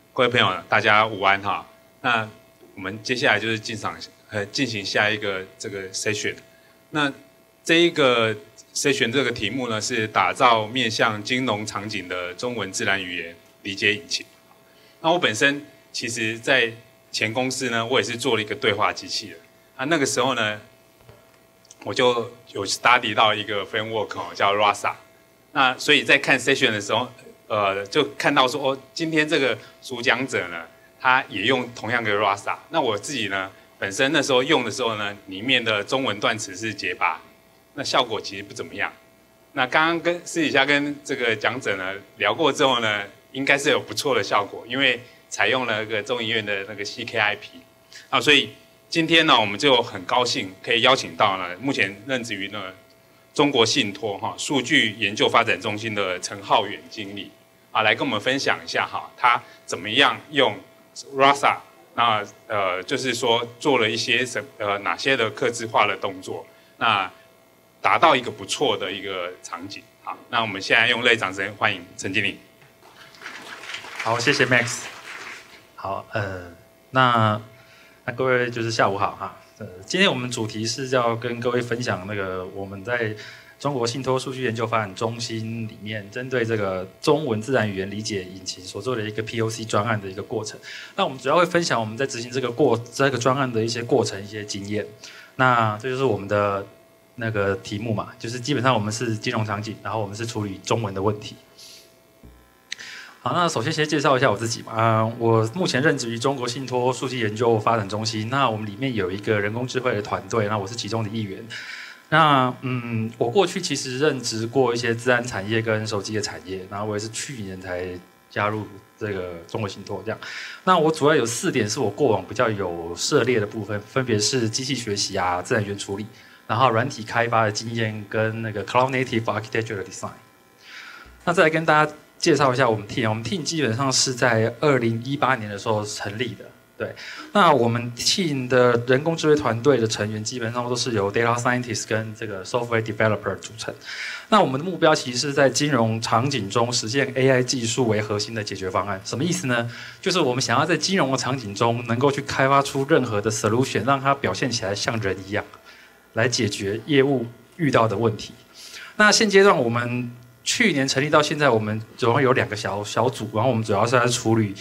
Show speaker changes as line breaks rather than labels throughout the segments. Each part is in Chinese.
各位朋友，大家午安哈。那我们接下来就是进行下一个这个 session。那这一个 session 这个题目呢是打造面向金融场景的中文自然语言理解引擎。那我本身其实在前公司呢，我也是做了一个对话机器人。那个时候呢，我就有 study 到一个 framework 叫 Rasa。那所以在看 session 的时候，就看到说今天这个主讲者呢，他也用同样的 Rasa。那我自己呢，本身那时候用的时候呢，里面的中文断词是结巴，那效果其实不怎么样。那刚刚私底下跟这个讲者呢聊过之后呢，应该是有不错的效果，因为采用了那个中研院的那个 CKIP。所以今天呢，我们就很高兴可以邀请到呢，目前任职于呢中国信托数据研究发展中心的陈浩远经理来跟我们分享一下他怎么样用 Rasa， 那就是说做了一些哪些的客制化的动作，那达到一个不错的一个场景。好，那我们现在用热烈掌声欢迎陈经理。
好，谢谢 Max。好，那各位就是下午好哈。今天我们主题是要跟各位分享那个我们在中国信托数据研究发展中心里面，针对这个中文自然语言理解引擎所做的一个 POC 专案的一个过程。那我们主要会分享我们在执行这个专案的一些过程、一些经验。那这就是我们的那个题目嘛，就是基本上我们是金融场景，然后我们是处理中文的问题。好，那首先先介绍一下我自己嘛。我目前任职于中国信托数据研究发展中心。那我们里面有一个人工智慧的团队，那我是其中的一员。那我过去其实任职过一些资安产业跟手机的产业，然后我也是去年才加入这个中国信托这样。那我主要有4点是我过往比较有涉猎的部分，分别是机器学习啊、自然语言处理，然后软体开发的经验跟那个 Cloud Native Architecture 的 Design。那再来跟大家介绍一下我们 team。我们 team 基本上是在2018年的时候成立的。对，那我们 team 的人工智慧团队的成员基本上都是由 data scientist 跟这个 software developer 组成。那我们的目标其实是在金融场景中实现 AI 技术为核心的解决方案。什么意思呢？就是我们想要在金融的场景中能够去开发出任何的 solution， 让它表现起来像人一样，来解决业务遇到的问题。那现阶段我们去年成立到现在，我们总共有2个小组，然后我们主要是在处理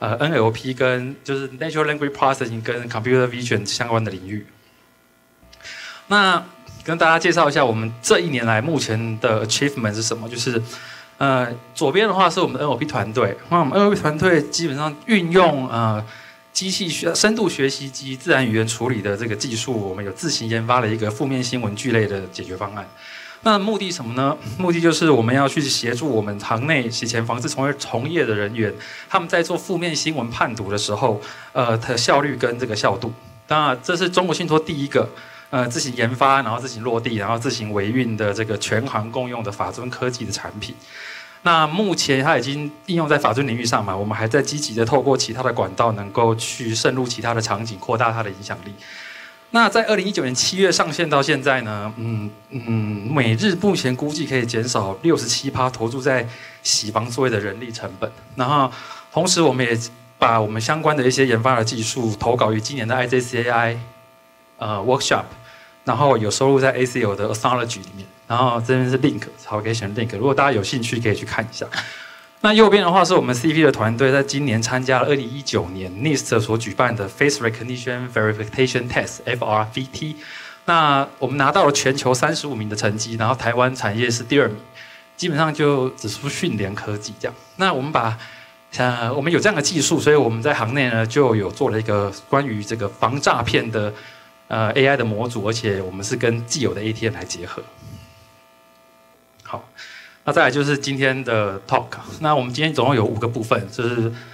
NLP 跟就是 Natural Language Processing 跟 Computer Vision 相关的领域。那跟大家介绍一下我们这1年来目前的 achievement 是什么？就是左边的话是我们的 NLP 团队，那我们 NLP 团队基本上运用机器深度学习及自然语言处理的这个技术，我们有自行研发了一个负面新闻聚类的解决方案。那目的什么呢？目的就是我们要去协助我们行内洗钱防治从业的人员，他们在做负面新闻判读的时候，的效率跟这个效度。当然，这是中国信托第一个自行研发，然后自行落地，然后自行维运的这个全行共用的法遵科技的产品。那目前它已经应用在法遵领域上嘛，我们还在积极的透过其他的管道，能够去渗入其他的场景，扩大它的影响力。那在2019年7月上线到现在呢，每日目前估计可以减少67%投注在洗防作业的人力成本。然后同时我们也把我们相关的一些研发的技术投稿于今年的 IJCAI workshop， 然后有收录在 ACL 的 Astrology 里面。然后这边是 link， 好，可以选 link， 如果大家有兴趣可以去看一下。那右边的话是我们 CP 的团队在今年参加了2019年 NIST 所举办的 Face Recognition Verification Test FRVT。那我们拿到了全球35名的成绩，然后台湾产业是第2名，基本上就只输讯联科技这样。那我们我们有这样的技术，所以我们在行内呢就有做了一个关于这个防诈骗的AI 的模组，而且我们是跟既有的 ATM 来结合。好。那再来就是今天的 talk。那我们今天总共有5个部分，就是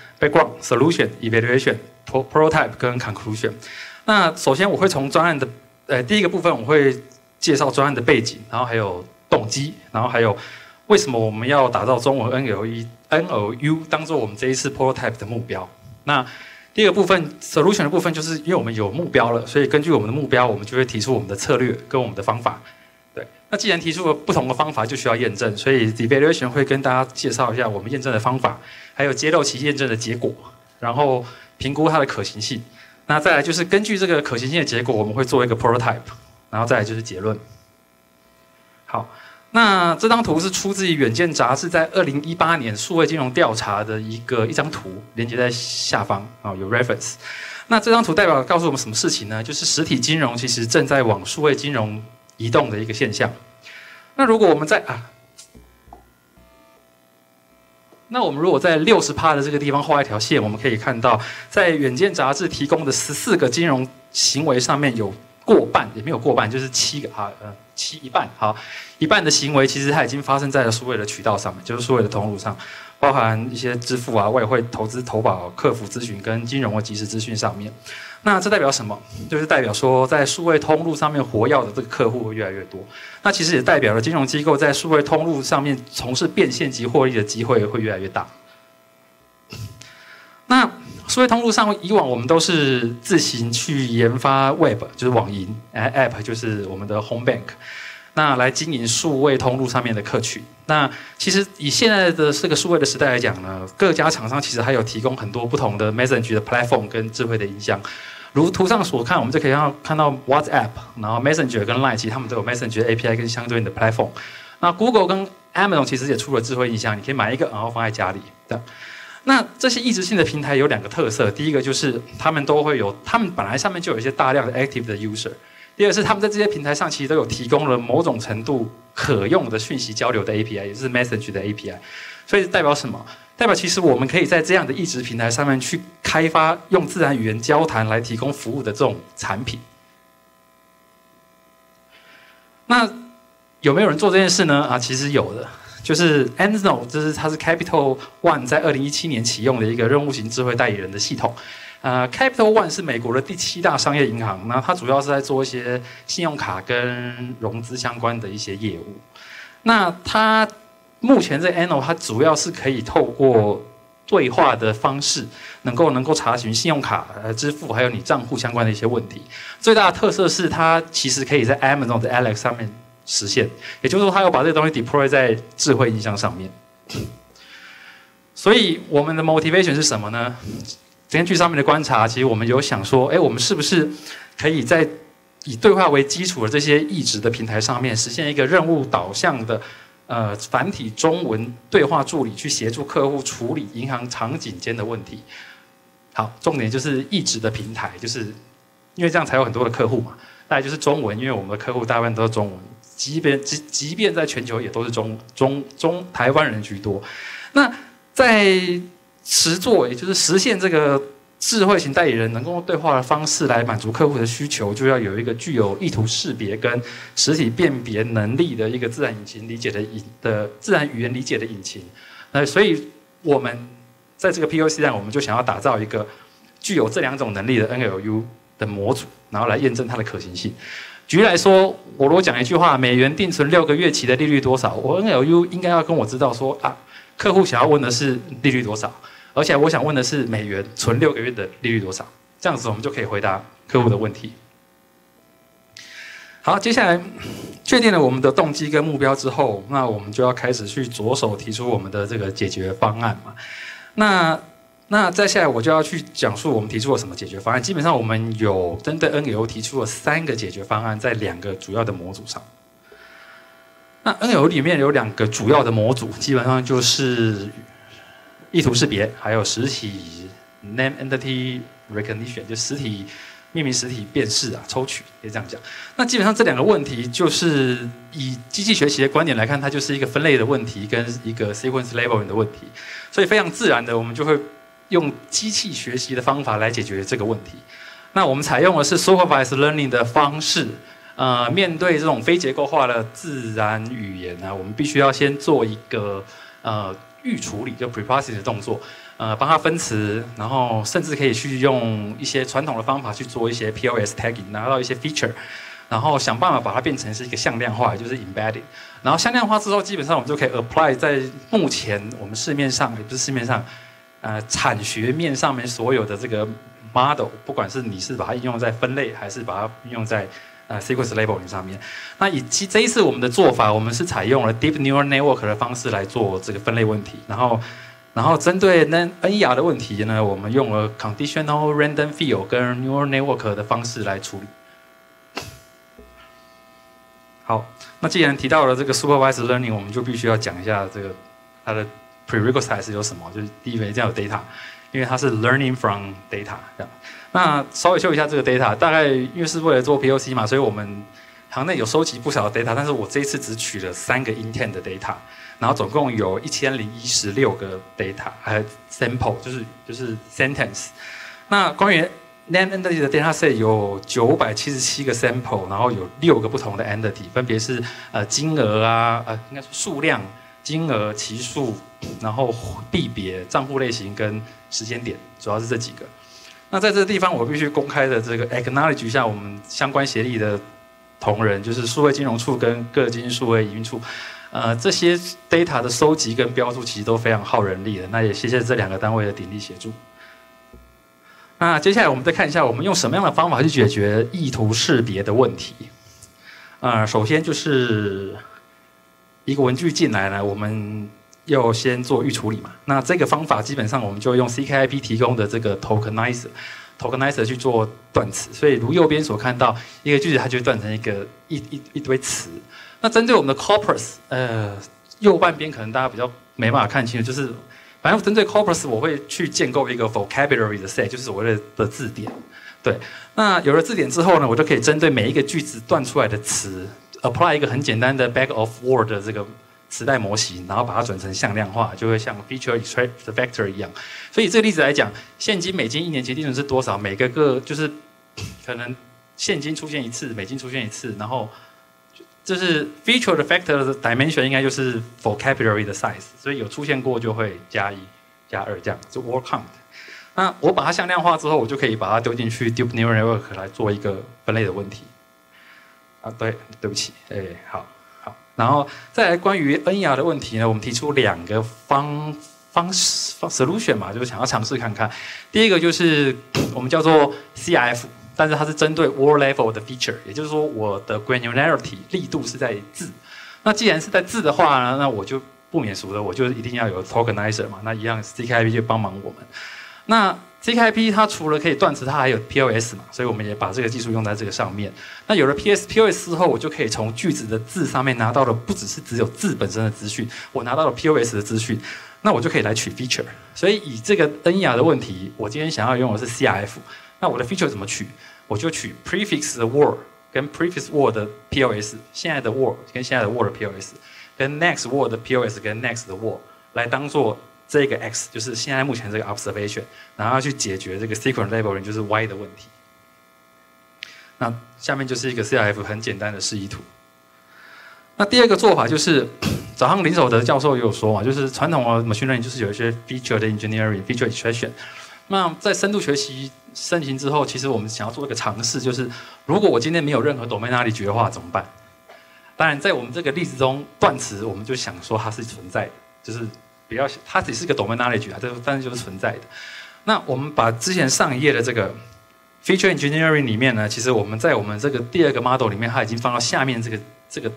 background、solution、evaluation、prototype 跟 conclusion。那首先我会从专案的第一个部分，我会介绍专案的背景，然后还有动机，然后还有为什么我们要打造中文 NLU 当做我们这一次 prototype 的目标。那第2个部分 solution 的部分，就是因为我们有目标了，所以根据我们的目标，我们就会提出我们的策略跟我们的方法。对，那既然提出了不同的方法，就需要验证，所以 evaluation 会跟大家介绍一下我们验证的方法，还有揭露其验证的结果。 然后评估它的可行性。那再来就是根据这个可行性的结果，我们会做一个 prototype， 然后再来就是结论。好，那这张图是出自于《远见》杂志在2018年数位金融调查的一张图，连接在下方啊，有 reference。那这张图代表告诉我们什么事情呢？就是实体金融其实正在往数位金融移动的一个现象。那如果我们在如果在60%的这个地方画一条线，我们可以看到，在《远见》杂志提供的14个金融行为上面，有过半也没有过半，就是7个一半好，一半的行为其实它已经发生在了数位的渠道上面，就是数位的通路上，包含一些支付外汇投资、投保、客服咨询跟金融的即时资讯上面。那这代表什么？就是代表说，在数位通路上面活跃的这个客户会越来越多。那其实也代表了金融机构在数位通路上面从事变现及获利的机会会越来越大。那数位通路上，以往我们都是自行去研发 Web， 就是网银 ，App 就是我们的 Home Bank， 那来经营数位通路上面的客群。那其实以现在的这个数位的时代来讲呢，各家厂商其实还有提供很多不同的 Message 的 Platform 跟智慧的音箱。如图上所看，我们就可以看到 WhatsApp， 然后 Messenger 跟 Line， 其实他们都有 Messenger API 跟相对应的 Platform。那 Google 跟 Amazon 其实也出了智慧音箱，你可以买一个，然后放在家里的。那这些异质性的平台有2个特色，第一个就是他们本来上面就有一些大量的 active 的 user， 第二是他们在这些平台上其实都有提供了某种程度可用的讯息交流的 API， 也就是 message 的 API。所以代表什么？代表其实我们可以在这样的异质平台上面去开发用自然语言交谈来提供服务的这种产品。那有没有人做这件事呢？其实有的。就是 Enzo， 它是 Capital One 在2017年启用的一个任务型智慧代理人的系统。Capital One 是美国的第7大商业银行，那它主要是在做一些信用卡跟融资相关的一些业务。那它目前这 Enzo 它主要是可以透过对话的方式，能够查询信用卡支付还有你账户相关的一些问题。最大的特色是它其实可以在 Amazon 的 Alex 上面实现，也就是说，它要把这个东西 deploy 在智慧音箱上面。所以我们的 motivation 是什么呢？根据上面的观察，其实我们有想说，我们是不是可以在以对话为基础的这些异质的平台上面，实现一个任务导向的繁体中文对话助理，去协助客户处理银行场景间的问题。好，重点就是异质的平台，就是因为这样才有很多的客户嘛。再来就是中文，因为我们的客户大部分都是中文。即便在全球也都是台湾人居多。那在实作，也就是实现这个智慧型代理人能够用对话的方式来满足客户的需求，就要有一个具有意图识别跟实体辨别能力的一个自然语言理解的引擎。所以我们在这个 POC 上，我们就想要打造一个具有这2种能力的 NLU 的模组，然后来验证它的可行性。举例来说，我如果讲一句话，美元定存6个月期的利率多少，我 NLU 应该要跟我知道说客户想要问的是利率多少，而且我想问的是美元存6个月的利率多少，这样子我们就可以回答客户的问题。好，接下来确定了我们的动机跟目标之后，那我们就要开始去着手提出我们的这个解决方案嘛。那再下来我就要去讲述我们提出了什么解决方案。基本上我们有针对 NLU 提出了3个解决方案，在2个主要的模组上。那 NLU 里面有2个主要的模组，基本上就是意图识别，还有实体 Name Entity Recognition， 就命名实体辨识抽取，可以这样讲。那基本上这2个问题，就是以机器学习的观点来看，它就是一个分类的问题跟一个 sequence labeling 的问题，所以非常自然的，我们就会用机器学习的方法来解决这个问题。那我们采用的是 supervised learning 的方式，面对这种非结构化的自然语言我们必须要先做一个预处理，就 preprocessing 的动作，帮它分词，然后甚至可以去用一些传统的方法去做一些 POS tagging， 拿到一些 feature， 然后想办法把它变成是一个向量化，也就是 embedding。然后向量化之后，基本上我们就可以 apply 在目前我们市面上，也不是市面上。产学面上面所有的这个 model， 不管是你是把它应用在分类，还是把它应用在sequence labeling 上面。那这一次我们的做法，我们是采用了 deep neural network 的方式来做这个分类问题，然后然后针对 NER 的问题呢，我们用了 conditional random field 跟 neural network 的方式来处理。好，那既然提到了这个 supervised learning， 我们就必须要讲一下这个它的 prerequisites 有什么，就是第一个一定要有 data， 因为它是 learning from data 这样。那稍微秀一下这个 data， 大概因为是为了做 POC 嘛，所以我们行内有收集不少的 data， 但是我这一次只取了3个 intent 的 data。然后总共有1016个 data， sample 就是 sentence。那关于 name entity 的 data set 有977个 sample， 然后有6个不同的 entity， 分别是金额啊，应该说数量、金额、期数，然后币别、账户类型跟时间点，主要是这几个。那在这个地方，我必须公开的这个 acknowledge 一下我们相关协力的同仁，就是数位金融处跟各金数位营运处。这些 data 的收集跟标注其实都非常耗人力的，那也谢谢这2个单位的鼎力协助。那接下来我们再看一下，我们用什么样的方法去解决意图识别的问题。首先就是一个文具进来呢，我们要先做预处理嘛。那这个方法基本上我们就用 CKIP 提供的这个 tokenizer 去做断词，所以如右边所看到一个句子，它就会断成一堆词。那针对我们的 corpus， 右半边可能大家比较没办法看清楚，就是反正针对 corpus 我会去建构一个 vocabulary 的 set， 就是所谓的字典。对，那有了字典之后呢，我就可以针对每一个句子断出来的词 ，apply 一个很简单的 bag of word 的这个词代模型，然后把它转成向量化，就会像 feature extract vector 一样。所以这个例子来讲，现金美金1年期利润是多少？每个就是可能现金出现一次，美金出现一次，然后就是 feature 的 factor 的 dimension 应该就是 vocabulary 的 size， 所以有出现过就会加1、加2这样，就 word count。那我把它向量化之后，我就可以把它丢进去 deep neural network 来做一个分类的问题。对不起，好，然后再来关于 NER 的问题呢，我们提出2个方 solution 嘛，就是想要尝试看看。第一个就是我们叫做 CRF。但是它是针对 word level 的 feature， 也就是说我的 granularity 力度是在字。那既然是在字的话呢，那我就不免俗的，我就一定要有 tokenizer 嘛。那一样 CKIP 就帮忙我们。那 CKIP 它除了可以断词，它还有 POS 嘛，所以我们也把这个技术用在这个上面。那有了 POS 之后，我就可以从句子的字上面拿到的不只有字本身的资讯，我拿到了 POS 的资讯，那我就可以来取 feature。所以以这个 NER 的问题，我今天想要用的是 CRF。那我的 feature 怎么取？我就取 prefix 的 word 跟 prefix word 的 POS， 现在的 word 跟现在的 word 的 POS， 跟 next word 的 POS 跟 next 的 word 来当做这个 x， 就是现在目前这个 observation， 然后要去解决这个 sequence labeling 就是 y 的问题。那下面就是一个 CRF 很简单的示意图。那第二个做法就是早上林守德教授也有说嘛，就是传统的 machine learning 就是有一些 feature 的 engineering、feature extraction。那在深度学习盛行之后，其实我们想要做一个尝试，就是如果我今天没有任何 domain knowledge 的话怎么办？当然，在我们这个例子中，断词我们就想说它是存在的，就是不要它只是个 domain knowledge 啊，但是就是存在的。那我们把之前上一页的这个 feature engineering 里面呢，其实我们在我们这个第2个 model 里面，它已经放到下面这个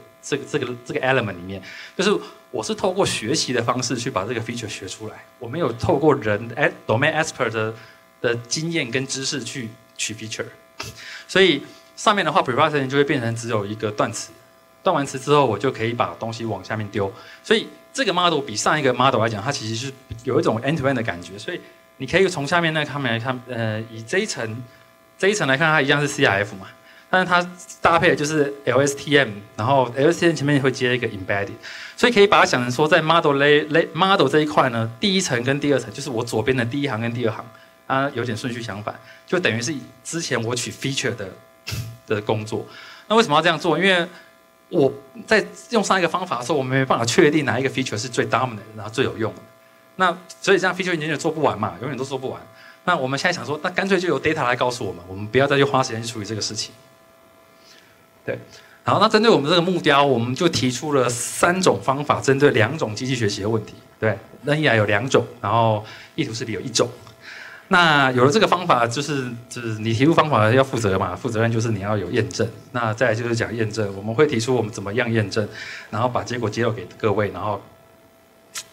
element 里面，就是我是透过学习的方式去把这个 feature 学出来，我没有透过人 domain expert 的经验跟知识去取 feature， 所以上面的话 preprocessing 就会变成只有一个断词，断完词之后我就可以把东西往下面丢，所以这个 model 比上一个 model 来讲，它其实是有一种 end-to-end 的感觉，所以你可以从下面那个来看，以这一层来看，它一样是 CRF 嘛。但是它搭配的就是 LSTM， 然后 LSTM 前面会接一个 embedded， 所以可以把它想成说，在 model 这一块呢，第一层跟第2层就是我左边的第1行跟第2行，它有点顺序相反，就等于是之前我取 feature 的工作。那为什么要这样做？因为我在用上一个方法的时候，我没办法确定哪一个 feature 是最 dominant， 然后最有用的。那所以这样 feature engineer 做不完嘛，永远都做不完。那我们现在想说，那干脆就由 data 来告诉我们，我们不要再去花时间去处理这个事情。对，好，那针对我们这个目标，我们就提出了3种方法，针对2种机器学习的问题。对，NER 有2种，然后意图识别有1种。那有了这个方法，就是你提出方法要负责嘛，负责任就是你要有验证。那再来就是讲验证，我们会提出我们怎么样验证，然后把结果揭露给各位，然后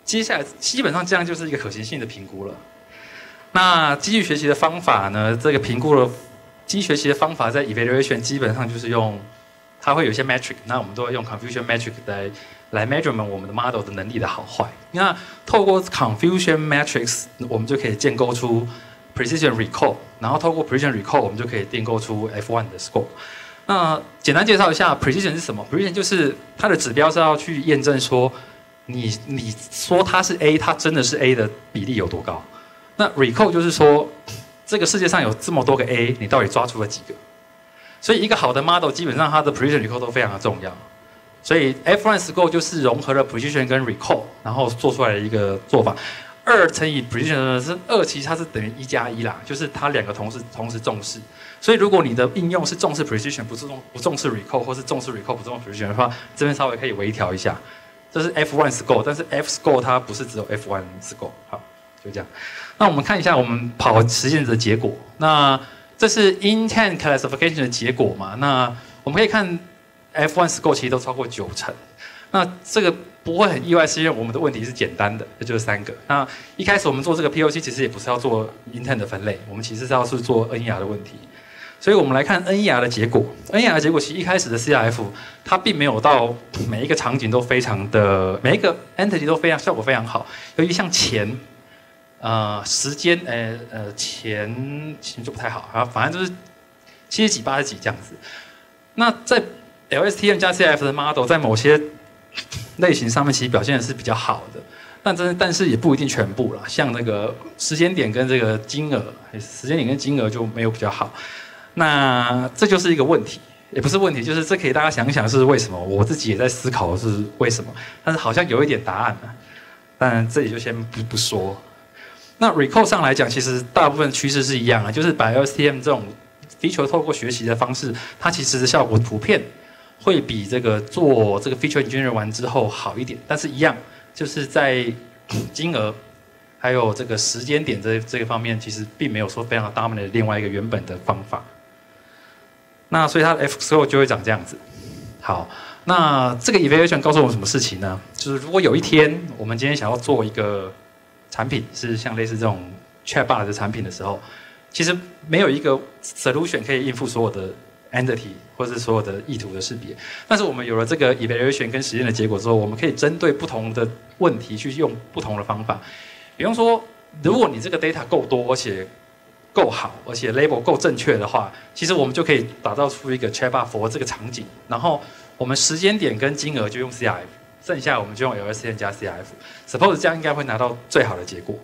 接下来基本上这样就是一个可行性的评估了。那机器学习的方法呢？这个评估的机器学习的方法在 evaluation 基本上就是用，它会有一些 metric， 那我们都会用 confusion metric 来 measurement 我们的 model 的能力的好坏。那透过 confusion metrics， 我们就可以建构出 precision recall， 然后透过 precision recall， 我们就可以建构出 F1 的 score。那简单介绍一下 precision 是什么 ？precision 就是它的指标是要去验证说，你说它是 A， 它真的是 A 的比例有多高？那 recall 就是说，这个世界上有这么多个 A， 你到底抓出了几个？所以一个好的 model 基本上它的 precision recall 都非常的重要。所以 F1 score 就是融合了 precision 跟 recall， 然后做出来的一个做法。2乘以 precision 呢是2，其实它是等于1+1啦，就是它两个同时重视。所以如果你的应用是重视 precision， 不重视 recall， 或是重视 recall 不重视 precision 的话，这边稍微可以微调一下。这是 F1 score， 但是 F score 它不是只有 F1 score。好，就这样。那我们看一下我们跑实验的结果。那这是 intent classification 的结果嘛？那我们可以看 F1 score 其实都超过90%。那这个不会很意外，是因为我们的问题是简单的，这就是3个。那一开始我们做这个 POC 其实也不是要做 intent 的分类，我们其实是要做 NER 的问题。所以我们来看 NER 的结果。NER 的结果其实一开始的 CRF 它并没有到每一个场景都非常的，每一个 entity 都效果非常好。尤其像钱。时间，钱就不太好啊，反正就是70几、80几这样子。那在 LSTM 加 CRF 的 model 在某些类型上面其实表现的是比较好的，但是也不一定全部啦。像那个时间点跟这个金额，时间点跟金额就没有比较好。那这就是一个问题，也不是问题，就是这可以大家想一想是为什么。我自己也在思考是为什么，但是好像有一点答案了，但这里就先不说。那 recall 上来讲，其实大部分趋势是一样的，就是把 LSTM 这种 feature 透过学习的方式，它其实的效果普遍会比这个做这个 feature engineer 完之后好一点，但是一样就是在金额还有这个时间点这个方面，其实并没有说非常 dominant 另外一个原本的方法。那所以它的 F score 就会长这样子。好，那这个 evaluation 告诉我们什么事情呢？就是如果有一天我们今天想要做一个产品是像类似这种 chatbot 的产品的时候，其实没有一个 solution 可以应付所有的 entity 或者是所有的意图的识别。但是我们有了这个 evaluation 跟实验的结果之后，我们可以针对不同的问题去用不同的方法。比方说，如果你这个 data 够多，而且够好，而且 label 够正确的话，其实我们就可以打造出一个 chatbot for 这个场景。然后我们时间点跟金额就用 CRF。剩下我们就用 LSTM 加 CRF，suppose 这样应该会拿到最好的结果。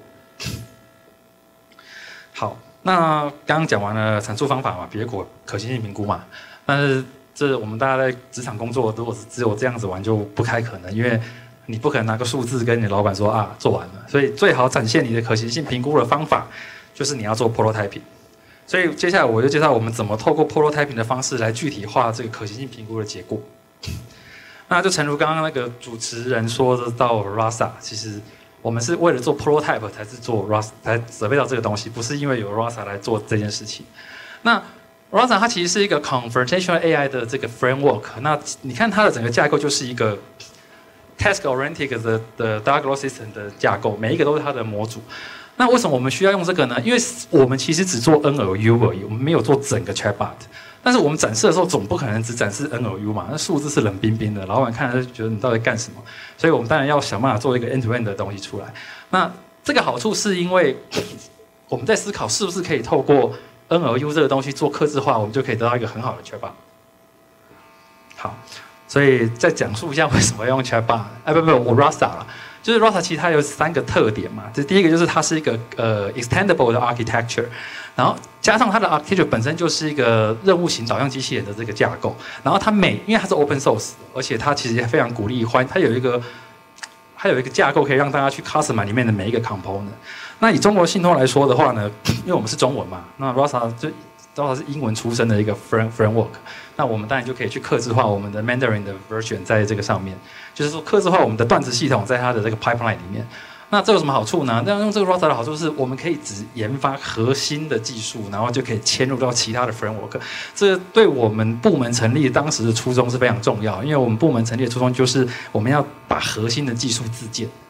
好，那刚刚讲完了阐述方法嘛，结果可行性评估嘛，但是这我们大家在职场工作，如果是只有这样子玩就不太可能，因为你不可能拿个数字跟你的老板说啊做完了，所以最好展现你的可行性评估的方法就是你要做 prototyping。所以接下来我就介绍我们怎么透过 prototyping 的方式来具体化这个可行性评估的结果。那就诚如刚刚那个主持人说的到 Rasa， 其实我们是为了做 prototype 才是做 Rasa 才准备到这个东西，不是因为有 Rasa 来做这件事情。那 Rasa 它其实是一个 conversational AI 的这个 framework。那你看它的整个架构就是一个 task oriented 的 dialogue system 的架构，每一个都是它的模组。那为什么我们需要用这个呢？因为我们其实只做 NLU 而已，我们没有做整个 chatbot。但是我们展示的时候，总不可能只展示 NLU 嘛？那数字是冷冰冰的，老板看了就觉得你到底干什么？所以我们当然要想办法做一个 end-to-end 的东西出来。那这个好处是因为我们在思考是不是可以透过 NLU 这个东西做客制化，我们就可以得到一个很好的 chatbot。好，所以再讲述一下为什么要用 chatbot。我 Rasa 啦。就是 Rasa 其实它有3个特点嘛，这第一个就是它是一个extendable 的 architecture， 然后加上它的 architecture 本身就是一个任务型导向机器人的这个架构，然后它因为它是 open source， 而且它其实也非常鼓励它有一个架构可以让大家去 customize 里面的每一个 component。那以中国信托来说的话呢，因为我们是中文嘛，那 Rasa 是英文出身的一个 framework， 那我们当然就可以去客制化我们的 Mandarin 的 version 在这个上面，就是说客制化我们的段子系统在它的这个 pipeline 里面。那这有什么好处呢？那用这个 Rasa 的好处是我们可以只研发核心的技术，然后就可以嵌入到其他的 framework。这对我们部门成立当时的初衷是非常重要，因为我们部门成立的初衷就是我们要把核心的技术自建。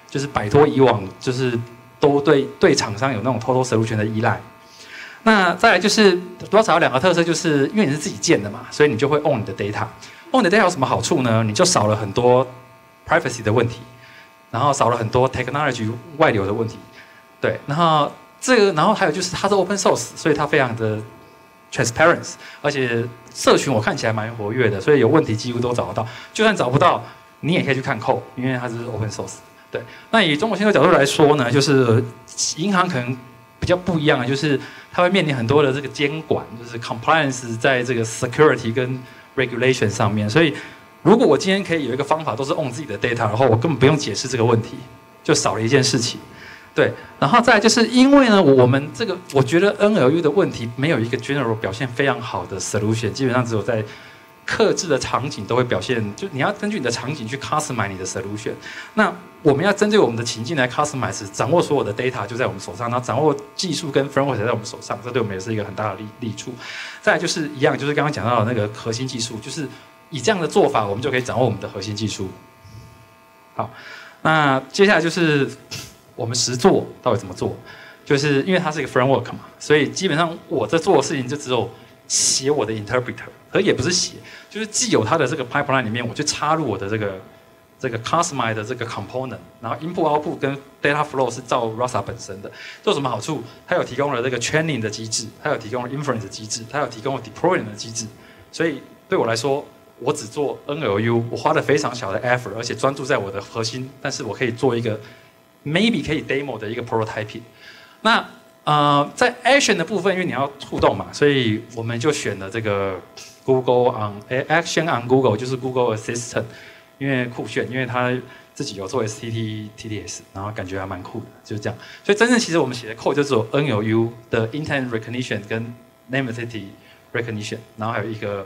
就是摆脱以往就是都对厂商有那种 total solution 的依赖。那再来就是 Rasa 有2个特色，就是因为你是自己建的嘛，所以你就会 own 你的 data。own 你的 data 有什么好处呢？你就少了很多 privacy 的问题，然后少了很多 technology 外流的问题。对，然后还有就是它是 open source， 所以它非常的 transparent， 而且社群我看起来蛮活跃的，所以有问题几乎都找得到。就算找不到，你也可以去看 code， 因为它是 open source。对，那以中国信托角度来说呢，就是银行可能比较不一样的，就是它会面临很多的这个监管，就是 compliance 在这个 security 跟 regulation 上面。所以，如果我今天可以有一个方法都是 own 自己的 data， 然后我根本不用解释这个问题，就少了一件事情。对，然后再来就是因为呢，我们这个我觉得 NLU 的问题没有一个 general 表现非常好的 solution， 基本上只有在客制的场景都会表现，就你要根据你的场景去 customize 你的 solution。那我们要针对我们的情境来 customize， 掌握所有的 data 就在我们手上，然后掌握技术跟 framework 在我们手上，这对我们也是一个很大的利处。再来就是一样，就是刚刚讲到的那个核心技术，就是以这样的做法，我们就可以掌握我们的核心技术。好，那接下来就是我们实做到底怎么做，就是因为它是一个 framework 嘛，所以基本上我在做的事情就只有写我的 interpreter， 而也不是写，就是既有它的这个 pipeline 里面，我去插入我的这个 customize 的这个 component， 然后 input output 跟 data flow 是照 Rasa 本身的。这有什么好处？它有提供了这个 training 的机制，它有提供了 inference 的机制，它有提供了 deployment 的机制。所以对我来说，我只做 NLU， 我花了非常小的 effort， 而且专注在我的核心，但是我可以做一个 maybe 可以 demo 的一个 prototyping。那在 action 的部分，因为你要互动嘛，所以我们就选了这个 Google Action on Google， 就是 Google Assistant， 因为酷炫，因为它自己有做 STT、TTS， 然后感觉还蛮酷的，就是这样。所以真正其实我们写的 code 就只有 NLU 的 intent recognition 跟 name entity recognition， 然后还有一个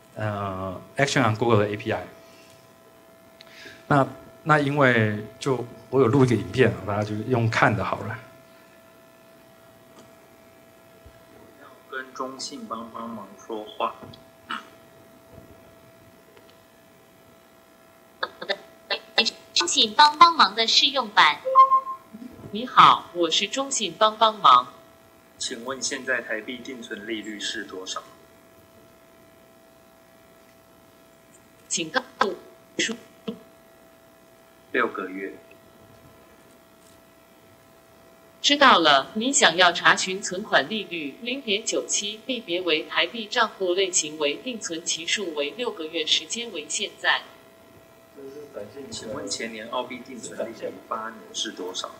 Action on Google 的 API。那因为就我有录一个影片，大家就用看的好了。
跟中信帮忙说话。
中信帮忙的试用版。
你好，我是中信帮忙。
请问现在台币定存利率是多少？
请告诉
6个月。
知道了，你想要查询存款利率 0.97， 币别为台币，账户类型为定存，期数为6个月，时间为现在。
请问前年澳币定存利率8年是多少？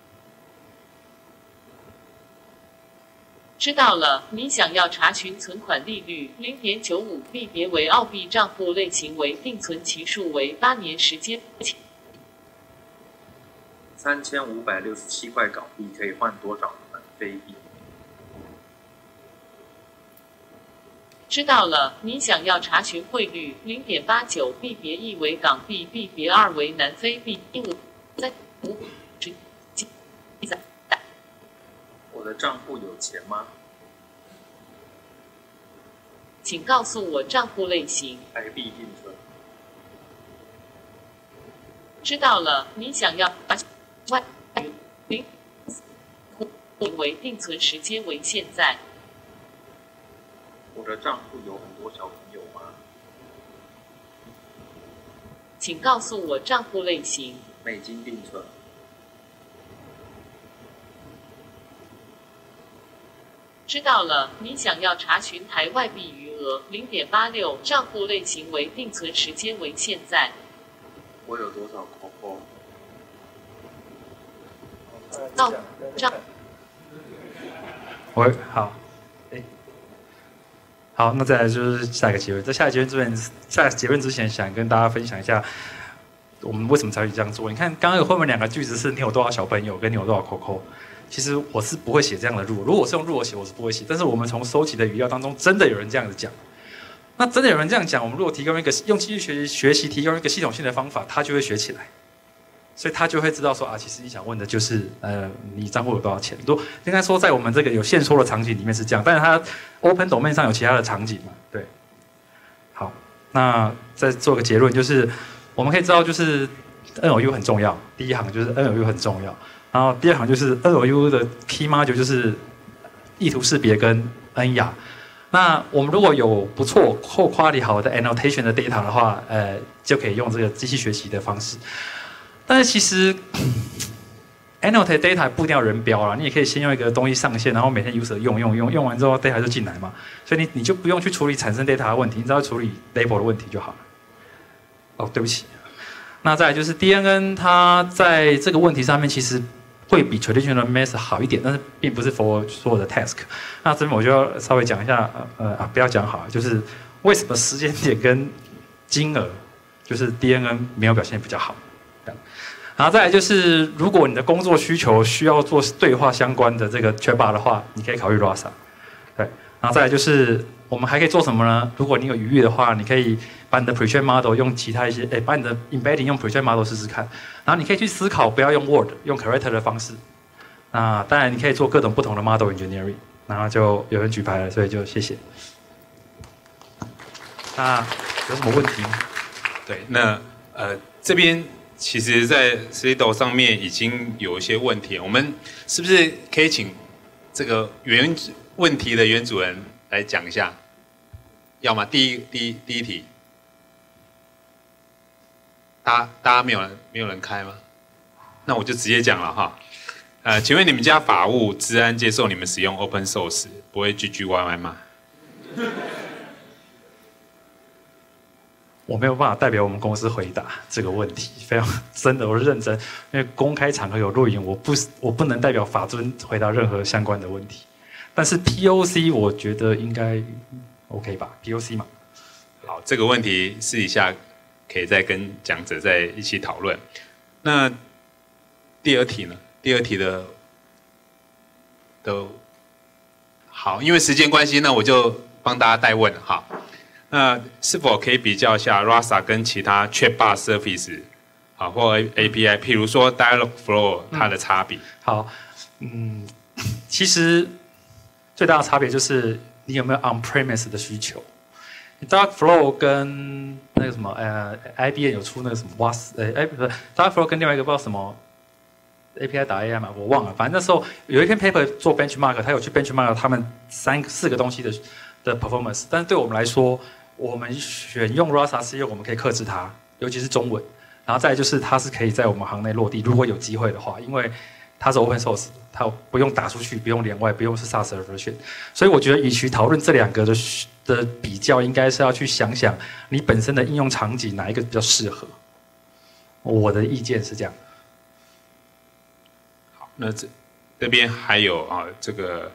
知道了，你想要查询存款利率 0.95， 币别为澳币，账户类型为定存，期数为8年，时间。
3567块港币可以换多少非币？
知道了，你想要查询汇率 0.89， 币别1为港币，币别2为南非币，1、3、5、10、9、
我的账户有钱吗？
请告诉我账户类型。
台币定存。
知道了，你想要把外0为定存，时间为现在。
我的账户有很多小朋友吗？
请告诉我账户类型。
美金定存。
知道了，你想要查询台外币余额 0.86， 账户类型为定存，时间为现在。
我有多少 COCO？
到账。
喂，好，好，那再来就是下一个结论。在下一个结论之前，想跟大家分享一下，我们为什么才会这样做。你看，刚刚有后面2个句子是你有多少小朋友，跟你有多少 COCO。其实我是不会写这样的如果我是用如果写，我是不会写。但是我们从收集的语料当中，真的有人这样子讲。那真的有人这样讲，我们如果提供一个用机器学习提供一个系统性的方法，他就会学起来。所以他就会知道说啊，其实你想问的就是你账户有多少钱？应该说在我们这个有限缩的场景里面是这样，但是它 open domain 上有其他的场景嘛？对。好，那再做个结论，就是我们可以知道，就是 NLU 很重要，第一行就是 NLU 很重要，然后第二行就是 NLU 的 key module 就是意图识别跟恩雅。那我们如果有不错或 quality 好的 annotation 的 data 的话，就可以用这个机器学习的方式。但是其实annotate data 不一定要人标啦，你也可以先用一个东西上线，然后每天 user 用完之后 data 就进来嘛，所以你就不用去处理产生 data 的问题，你只要处理 label 的问题就好了。哦，对不起。那再来就是 DNN， 它在这个问题上面其实会比 traditional math 好一点，但是并不是 for 所有的 task。那这边我就要稍微讲一下，不要讲好了，就是为什么时间点跟金额，就是 DNN 没有表现比较好。然后再来就是，如果你的工作需求需要做对话相关的这个 chatbot 的话，你可以考虑 Rasa。对，然后再来就是，我们还可以做什么呢？如果你有余裕的话，你可以把你的 pretrain model 用其他一些，把你的 embedding 用 pretrain model 试试看。然后你可以去思考，不要用 Word， 用 character 的方式。那当然你可以做各种不同的 model engineering。然后就有人举牌了，所以就谢谢。那有什么问题吗？
对，那这边。其实，在 Slido 上面已经有一些问题，我们是不是可以请这个问题的原主人来讲一下？要吗？第一题，大家没有人开吗？那我就直接讲了哈。请问你们家法务治安接受你们使用 Open Source， 不会 GGYY 吗？
我没有办法代表我们公司回答这个问题，非常真的，我是认真，因为公开场合有录影，我不能代表法尊回答任何相关的问题。但是 POC 我觉得应该 OK 吧 ，POC 嘛。
好，这个问题私底下可以再跟讲者在一起讨论。那第二题呢？第二题的好，因为时间关系，那我就帮大家代问哈。那是否可以比较一下 Rasa 跟其他 Chatbot Service 或 API， 譬如說 Dialogflow 它的差别？
好，其实最大的差别就是你有没有 on-premise 的需求。Dialogflow 跟那个什么IBM 有出那个什么不是 Dialogflow 跟另外一个不知道什么 API 打 AI 嘛，我忘了。反正那时候有一篇 paper 做 benchmark， 他有去 benchmark 他们4个东西的 performance， 但是对我们来说，我们选用 Rasa 是因为我们可以克制它，尤其是中文。然后再来就是它是可以在我们行内落地，如果有机会的话，因为它是 open source， 它不用打出去，不用连外，不用是 SaaS version。所以我觉得，与其讨论这两个的比较，应该是要去想想你本身的应用场景哪一个比较适合。我的意见是这样。
好，那这边还有这个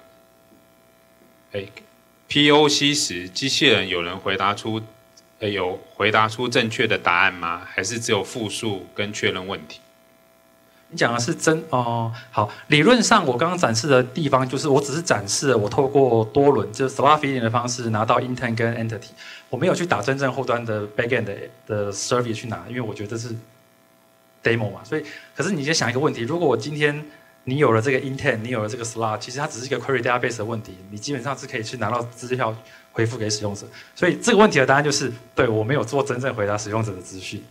POC 时，机器人有回答出正确的答案吗？还是只有复述跟确认问题？
你讲的是好，理论上我刚刚展示的地方，就是我只是展示了我透过多轮就是 slot feeding 的方式拿到 intent 跟 entity， 我没有去打真正后端的 backend 的 service 去拿，因为我觉得这是 demo 嘛。所以，可是你先想一个问题，如果我今天你有了这个 intent， 你有了这个 slot， 其实它只是一个 query database 的问题，你基本上是可以去拿到资料回复给使用者。所以这个问题的答案就是，对，我没有做真正回答使用者的资讯。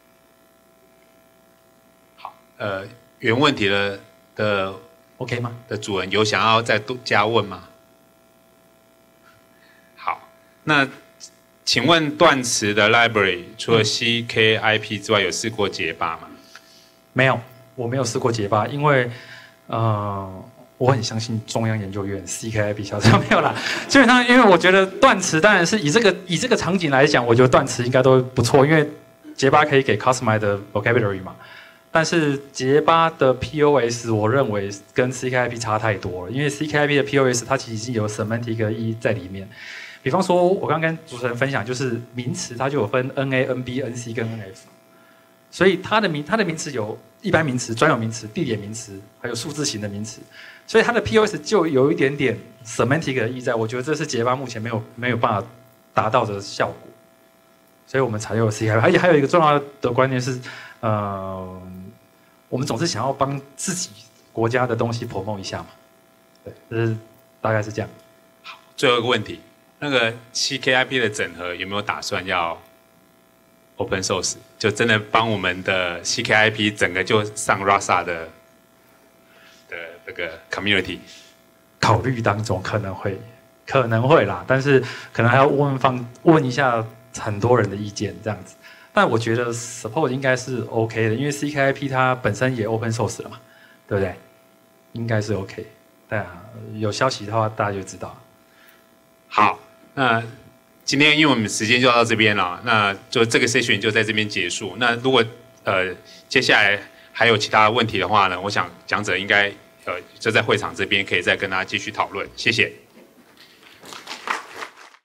好，原问题的
OK 吗？
的主人有想要再多加问吗？好，那请问断词的 library 除了 CKIP 之外，有试过结巴吗？
没有。我没有试过结巴，因为我很相信中央研究院 CKIP 小没有啦。基本上，因为我觉得断词当然是以这个场景来讲，我觉得断词应该都不错，因为结巴可以给 customized 的 vocabulary 嘛。但是结巴的 POS 我认为跟 CKIP 差太多了，因为 CKIP 的 POS 它其实已经有 semantic 意义在里面。比方说，我刚刚跟主持人分享，就是名词它就有分 NA、NB、NC 跟 NF。所以它的名词有一般名词、专有名词、地点名词，还有数字型的名词，所以它的 POS 就有一点点 semantic 的意义在。我觉得这是结巴目前没有办法达到的效果，所以我们才有 CKIP。而且还有一个重要的观念是，我们总是想要帮自己国家的东西 promote 一下嘛，对，大概是这样。
好，最后一个问题，那个 CKIP 的整合有没有打算要 open source， 就真的帮我们的 CKIP 整个就上 Rasa 的这个 community。
考虑当中可能会啦，但是可能还要问一下很多人的意见这样子。但我觉得 support 应该是 OK 的，因为 CKIP 它本身也 open source 了嘛，对不对？应该是 OK。对啊，有消息的话大家就知道。
好，那今天因为我们时间就到这边了，那就这个 session 就在这边结束。那如果接下来还有其他问题的话呢，我想讲者应该就在会场这边可以再跟大家继续讨论。谢谢。